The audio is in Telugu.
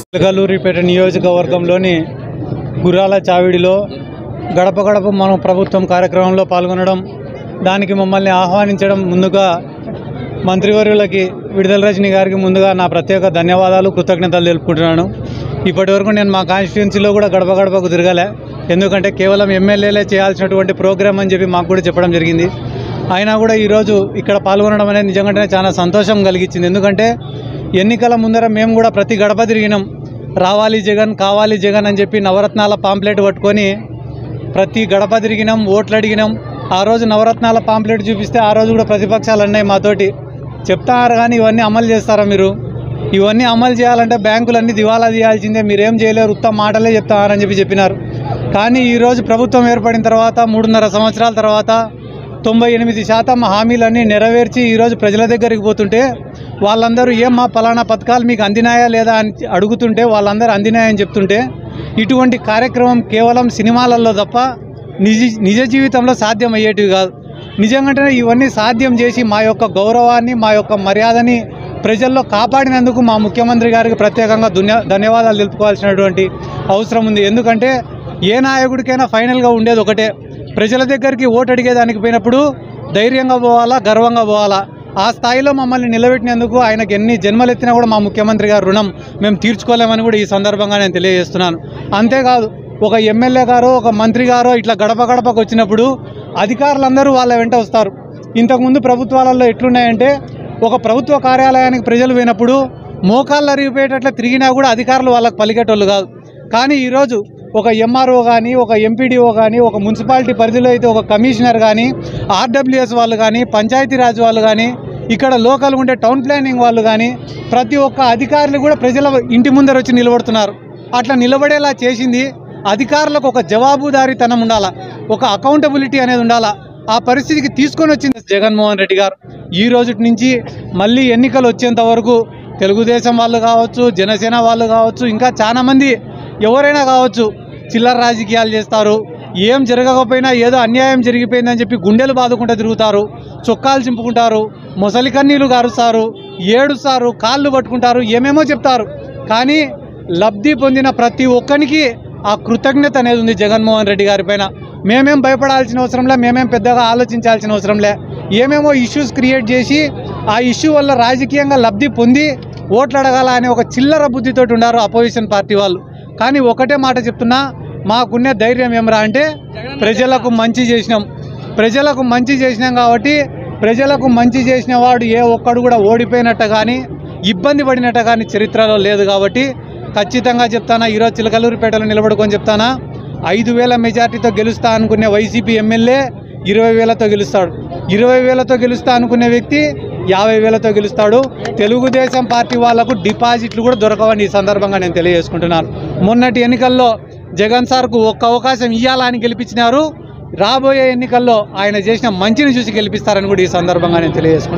చిలకలూరిపేట నియోజకవర్గంలోని గుర్రాల చావిడిలో గడప గడప మన ప్రభుత్వం కార్యక్రమంలో పాల్గొనడం, దానికి మమ్మల్ని ఆహ్వానించడం ముందుగా మంత్రివర్యులకి విడుదల రజనీ గారికి ముందుగా నా ప్రత్యేక ధన్యవాదాలు, కృతజ్ఞతలు తెలుపుకుంటున్నాను. ఇప్పటివరకు నేను మా కాన్స్టిట్యున్సీలో కూడా గడప గడపకు తిరగలే, ఎందుకంటే కేవలం ఎమ్మెల్యేలే చేయాల్సినటువంటి ప్రోగ్రామ్ అని చెప్పి మాకు కూడా చెప్పడం జరిగింది. అయినా కూడా ఈరోజు ఇక్కడ పాల్గొనడం అనేది నిజంగానే చాలా సంతోషం కలిగించింది. ఎందుకంటే ఎన్నికల ముందర మేము కూడా ప్రతి గడప తిరిగినాం. రావాలి జగన్, కావాలి జగన్ అని చెప్పి నవరత్నాల పాంప్లెట్ పట్టుకొని ప్రతి గడప తిరిగినాం, ఓట్లు అడిగినాం. ఆ రోజు నవరత్నాల పాంప్లెట్ చూపిస్తే ఆ రోజు కూడా ప్రతిపక్షాలు అన్నాయి మాతోటి, చెప్తారు కానీ ఇవన్నీ అమలు చేస్తారా మీరు? ఇవన్నీ అమలు చేయాలంటే బ్యాంకులన్నీ దివాలా తీయాల్సిందే, మీరేం చేయలేరు, ఉత్తమ మాటలే చెప్తారని చెప్పినారు. కానీ ఈరోజు ప్రభుత్వం ఏర్పడిన తర్వాత 3.5 సంవత్సరాల తర్వాత 98% హామీలన్నీ నెరవేర్చి ఈరోజు ప్రజల దగ్గరికి పోతుంటే వాళ్ళందరూ మా పలానా పథకాలు మీకు అందినాయా లేదా అని అడుగుతుంటే వాళ్ళందరూ అందినాయని చెప్తుంటే, ఇటువంటి కార్యక్రమం కేవలం సినిమాలలో తప్ప నిజ జీవితంలో సాధ్యం అయ్యేటివి కాదు. నిజంగానే ఇవన్నీ సాధ్యం చేసి మా యొక్క గౌరవాన్ని, మా యొక్క మర్యాదని ప్రజల్లో కాపాడినందుకు మా ముఖ్యమంత్రి గారికి ప్రత్యేకంగా ధన్యవాదాలు తెలుపుకోవాల్సినటువంటి అవసరం ఉంది. ఎందుకంటే ఏ నాయకుడికైనా ఫైనల్గా ఉండేది ఒకటే, ప్రజల దగ్గరికి ఓటు అడిగేదానికి పోయినప్పుడు ధైర్యంగా పోవాలా, గర్వంగా పోవాలా. ఆ స్థాయిలో మమ్మల్ని నిలబెట్టినందుకు ఆయనకు ఎన్ని జన్మలెత్తినా కూడా మా ముఖ్యమంత్రి గారి రుణం మేము తీర్చుకోలేమని కూడా ఈ సందర్భంగా నేను తెలియజేస్తున్నాను. అంతేకాదు, ఒక ఎమ్మెల్యే గారో ఒక మంత్రి గారో ఇట్లా గడప గడపకు వచ్చినప్పుడు అధికారులందరూ వాళ్ళ వెంట వస్తారు. ఇంతకుముందు ప్రభుత్వాలలో ఎట్లున్నాయంటే, ఒక ప్రభుత్వ కార్యాలయానికి ప్రజలు పోయినప్పుడు మోకాళ్ళు అరిగిపోయేటట్లా తిరిగినా కూడా అధికారులు వాళ్ళకు పలికేటోళ్ళు కాదు. కానీ ఈరోజు ఒక ఎంఆర్ఓ కానీ, ఒక ఎంపీడీఓ కానీ, ఒక మున్సిపాలిటీ పరిధిలో అయితే ఒక కమిషనర్ కానీ, ఆర్డబ్ల్యూఎస్ వాళ్ళు కానీ, పంచాయతీరాజ్ వాళ్ళు కానీ, ఇక్కడ లోకల్ ఉండే టౌన్ ప్లానింగ్ వాళ్ళు కానీ, ప్రతి ఒక్క అధికారులు కూడా ప్రజల ఇంటి ముందర వచ్చి నిలబడుతున్నారు. అట్లా నిలబడేలా చేసింది అధికారులకు ఒక జవాబుదారీతనం ఉండాలా, ఒక అకౌంటబిలిటీ అనేది ఉండాలా. ఆ పరిస్థితికి తీసుకొని వచ్చింది జగన్మోహన్ రెడ్డి గారు. ఈ రోజు నుంచి మళ్ళీ ఎన్నికలు వచ్చేంత వరకు తెలుగుదేశం వాళ్ళు కావచ్చు, జనసేన వాళ్ళు కావచ్చు, ఇంకా చాలామంది ఎవరైనా కావచ్చు, చిల్లర రాజకీయాలు చేస్తారు. ఏం జరగకపోయినా ఏదో అన్యాయం జరిగిపోయిందని చెప్పి గుండెలు బాదుకుంటూ తిరుగుతారు, చొక్కాలు చింపుకుంటారు, మొసలి కన్నీళ్ళు గారుస్తారు, ఏడుస్తారు, కాళ్ళు పట్టుకుంటారు, ఏమేమో చెప్తారు. కానీ లబ్ధి పొందిన ప్రతి ఒక్కరికి ఆ కృతజ్ఞత అనేది ఉంది జగన్మోహన్ రెడ్డి గారి పైన. మేమేం భయపడాల్సిన అవసరంలే, మేమేం పెద్దగా ఆలోచించాల్సిన అవసరంలే. ఏమేమో ఇష్యూస్ క్రియేట్ చేసి ఆ ఇష్యూ వల్ల రాజకీయంగా లబ్ధి పొంది ఓట్లు అడగాల అనే ఒక చిల్లర బుద్ధితోటి ఉన్నారు అపోజిషన్ పార్టీ వాళ్ళు. కానీ ఒకటే మాట చెప్తున్నా, మాకున్న ధైర్యం ఏమరా అంటే ప్రజలకు మంచి చేసినాం. ప్రజలకు మంచి చేసినాం కాబట్టి ప్రజలకు మంచి చేసిన వాడు ఏ ఒక్కడు కూడా ఓడిపోయినట్టు కానీ ఇబ్బంది పడినట్టు కానీ చరిత్రలో లేదు. కాబట్టి ఖచ్చితంగా చెప్తానా, ఈరోజు చిలకలూరిపేటలో నిలబడుకొని చెప్తానా, 5,000 మెజార్టీతో గెలుస్తా అనుకునే వైసీపీ ఎమ్మెల్యే 20,000తో గెలుస్తాడు. 20,000తో గెలుస్తా అనుకునే వ్యక్తి 50,000తో గెలుస్తాడు. తెలుగుదేశం పార్టీ వాళ్లకు డిపాజిట్లు కూడా దొరకవని ఈ సందర్భంగా నేను తెలియజేసుకుంటున్నాను. మొన్నటి ఎన్నికల్లో జగన్ సార్కు ఒక్క అవకాశం ఇవ్వాలని గెలిపించినారు. రాబోయే ఎన్నికల్లో ఆయన చేసిన మంచిని చూసి గెలిపిస్తారని కూడా ఈ సందర్భంగా నేను తెలియజేసుకుంటున్నాను.